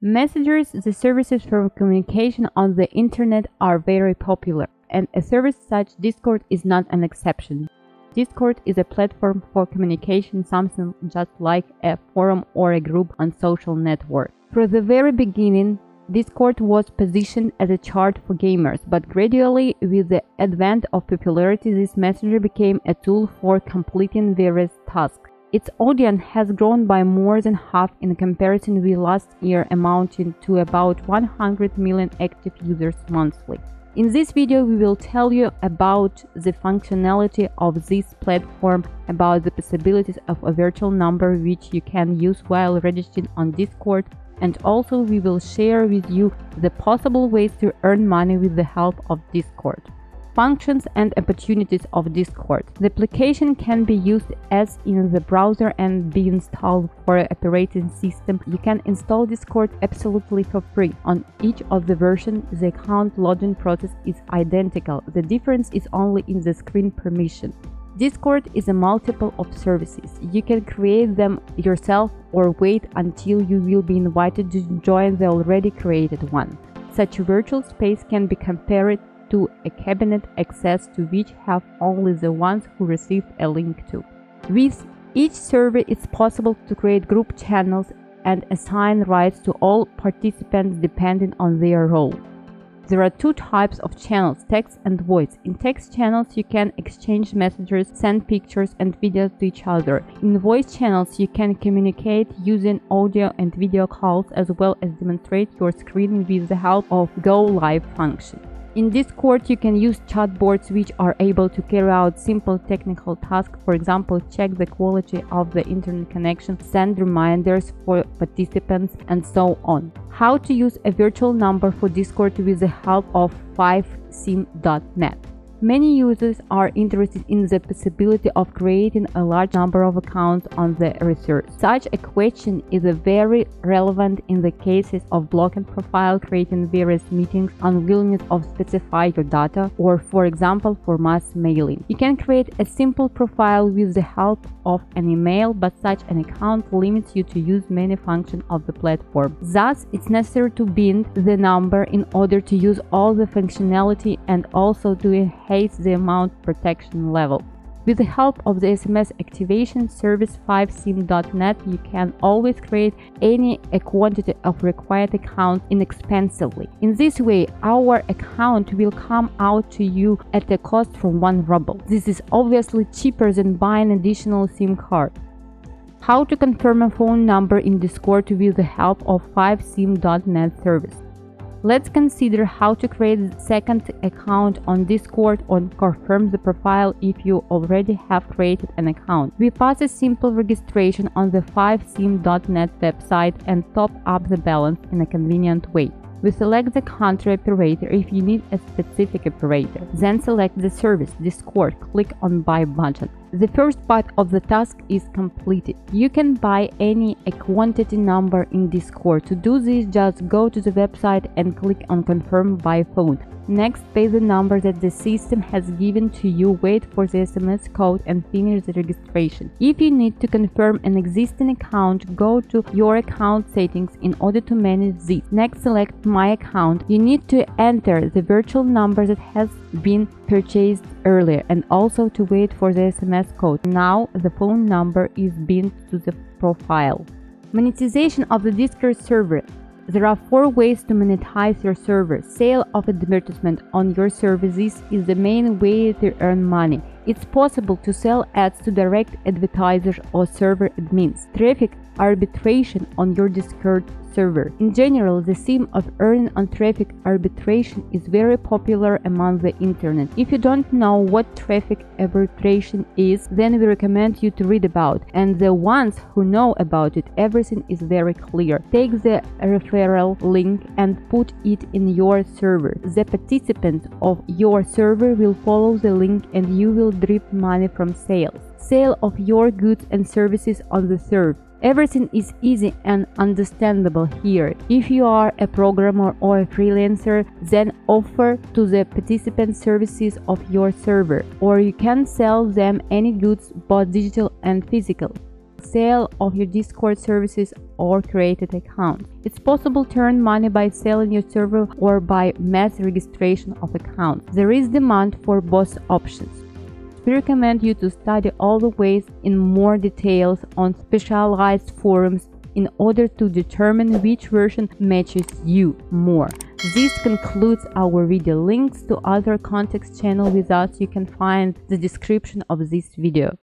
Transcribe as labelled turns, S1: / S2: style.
S1: Messengers, the services for communication on the internet, are very popular, and a service such as Discord is not an exception. Discord is a platform for communication, something just like a forum or a group on social network. From the very beginning, Discord was positioned as a chat for gamers, but gradually, with the advent of popularity, this messenger became a tool for completing various tasks. Its audience has grown by more than half in comparison with last year, amounting to about 100 million active users monthly. In this video, we will tell you about the functionality of this platform, about the possibilities of a virtual number which you can use while registering on Discord, and also we will share with you the possible ways to earn money with the help of Discord. Functions and opportunities of Discord. The application can be used as in the browser and be installed for an operating system. You can install Discord absolutely for free. On each of the versions, the account login process is identical. The difference is only in the screen permission. Discord is a multiple of services. You can create them yourself or wait until you will be invited to join the already created one. Such a virtual space can be compared to a cabinet, access to which have only the ones who received a link to. With each server, it's possible to create group channels and assign rights to all participants depending on their role. There are two types of channels, text and voice. In text channels, you can exchange messages, send pictures and videos to each other. In voice channels, you can communicate using audio and video calls as well as demonstrate your screen with the help of Go Live function. In Discord, you can use chatbots which are able to carry out simple technical tasks, for example, check the quality of the internet connection, send reminders for participants, and so on. How to use a virtual number for Discord with the help of 5sim.net. Many users are interested in the possibility of creating a large number of accounts on the resource. Such a question is very relevant in the cases of blocking profile, creating various meetings, unwillingness of specify your data, or for example for mass mailing. You can create a simple profile with the help of an email, but such an account limits you to use many functions of the platform. Thus, it's necessary to bind the number in order to use all the functionality and also to enhance the amount protection level. With the help of the SMS activation service 5sim.net, you can always create a quantity of required accounts inexpensively. In this way, our account will come out to you at a cost from 1 ruble. This is obviously cheaper than buying additional SIM card. How to confirm a phone number in Discord with the help of 5sim.net service. Let's consider how to create a second account on Discord or confirm the profile if you already have created an account. We pass a simple registration on the 5sim.net website and top up the balance in a convenient way. We select the country operator if you need a specific operator. Then select the service, Discord, click on Buy button. The first part of the task is completed. You can buy any quantity number in Discord. To do this, just go to the website and click on Confirm by phone. Next, pay the number that the system has given to you, wait for the SMS code and finish the registration. If you need to confirm an existing account, go to your account settings in order to manage this. Next, select My Account. You need to enter the virtual number that has been purchased earlier and also to wait for the SMS code. Now the phone number is binned to the profile. Monetization of the Discord server. There are 4 ways to monetize your server. Sale of advertisement on your services is the main way to earn money. It's possible to sell ads to direct advertisers or server admins. Traffic arbitration on your Discord server. In general, the theme of earning on traffic arbitration is very popular among the internet. If you don't know what traffic arbitration is, then we recommend you to read about. And the ones who know about it, everything is very clear. Take the referral link and put it in your server. The participants of your server will follow the link and you will reap money from sales. Sale of your goods and services on the server. Everything is easy and understandable here. If you are a programmer or a freelancer, then offer to the participants services of your server, or you can sell them any goods, both digital and physical. sale of your Discord services or created account. It's possible to earn money by selling your server or by mass registration of accounts. There is demand for both options. We recommend you to study all the ways in more details on specialized forums in order to determine which version matches you more. This concludes our video. Links to other context channel with us you can find the description of this video.